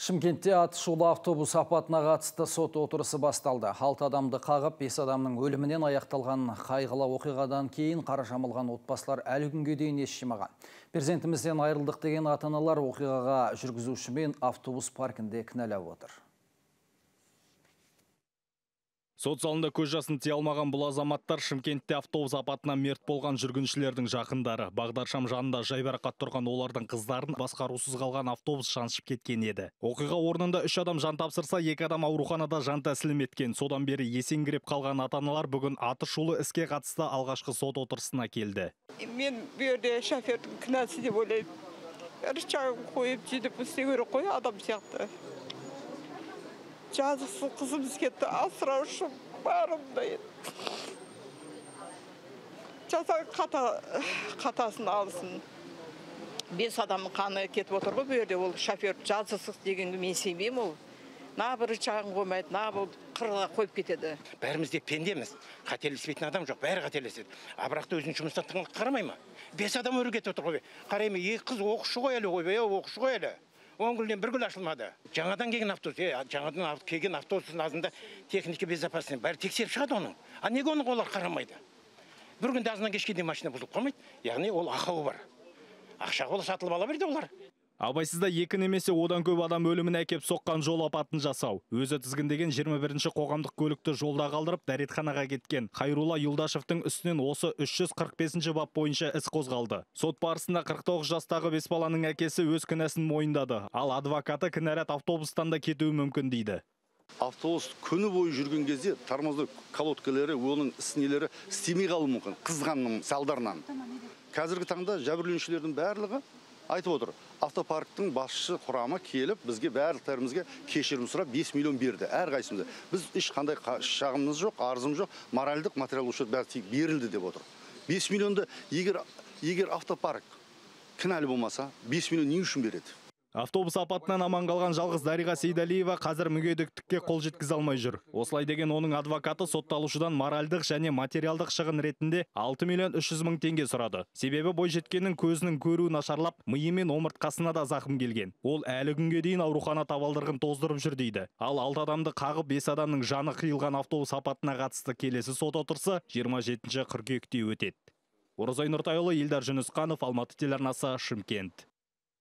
Шымкентте атышулы автобус апатына қатысты сот отырысы басталды. 6 адамды қағып, 5 адамның өлімінен аяқталған қайғылы оқиғадан кейін қара жамылған отбасылар әлі күнге дейін ес жимаған. Перзентімізден айырылдық деген ата-аналар оқиғаға жүргізуші мен автобус паркінде кінәлап отыр. Сот залында көз жасын тие алмаған бұл азаматтар Шымкентте автобус апатынан мерт болған жүргіншілердің жақындары. Бағдаршам жанында жайбарақат тұрған олардың қыздарын басқарусыз қалған автобус шаншып кеткен еді. Оқиға орнында 3 адам жан тапсырса, 2 адам ауруханада жан тәсілім еткен. Содан бері есеңгіреп қалған ата-аналар бүгін атышулы іске қатысты алғашқы сот отырысына келді. Мен бұл жерде шофердің кінәсі деп ойлаймын. Рычагын қойып, жедіп істеу керек қой, адам сияқты. Жазықсыз қызымыз кетті, асыраушы барымда еді. Жазаң қатасын алсын. 5 адамның қаны кетіп отыр ғой, бұл жерде ол шофер жазықсыз дегенге мен сенбеймін ол. На бір рычагын қоймайды, на бұл қырға қойып кетеді. Бәріміз де пендеміз. Қателеспейтін адам жоқ, бәрі қателеседі. Абырақты өзінің жұмыстан тыңлық қарамай ма? 5 адам өліп кетіп отыр ғой. Қараймы, 2 қыз оқушы ғой әлі ғой, оқушы ғой әлі. 10 күннен бір гүл ашылмады. Жаңадан келген автобус, жаңадан келген автобустың азында техника безопасности бәрі тексеріп шығады оның. А неге оны олар қарамайды? Бір күнде азынан кешке дейін машина бұзылып қалмайды. Яғни ол ақауы бар. Ақша қолы сатылып ала берді олар. Абайсызда 2 немесе одан көп адам өлімін әкеп соққан жол апатын жасау. Өзі тізгіндеген 21-ші қоғамдық көлікті жолда қалдырып, дәретханаға кеткен Хайрула Юлдашевтың үстінен осы 345-ші бап бойынша іс қозғалды. Сот барысында 49 жастағы 5 баланың әкесі өз кінәсін мойындады. Ал адвокаты кінәрат автобустан да кетуі мүмкін дейді. Автобус күні бойы жүрген кезде тормоздық колодкалары, оның снелері істемей қалуы мүмкін, қызғанның салдарынан. Қазіргі таңда жәбірленушілердің барлығы айтып отыр. Автопарктың басшы құрамы келіп, бізге барлықтарымызға кешірім сұрап 5 миллион берді әрқайсымызға. Біз ешқандай шағымымыз жоқ, арызым жоқ, моральдық, материалдық счет бәрі берілді деп отыр. 5 миллионды егер автопарк кінәлі болмаса, 5 миллион не үшін береді? Автобус апатынан аман қалған жалғыз Дариға Сейдалиева қазір мүгедектікке қол жеткізе алмай жүр. Осылай деген оның адвокаты сотталушыдан моральдық және материалдық шығын ретінде 6 миллион 300 мың теңге сұрады. Себебі бойжеткеннің көзінің көруі нашарлап, миы мен омыртқасына да зақым келген. Ол әлі күнге дейін аурухана табалдырығын тоздырып жүр дейді. Ал 6 адамды қағып 5 адамның жаны қиылған автобус апатына қатысты келесі сот отырысы 27 қыркүйекте өтеді. Оразай Нұртайұлы, Елдар Жүнісқанов, Алматы телеарнасы, Шымкент.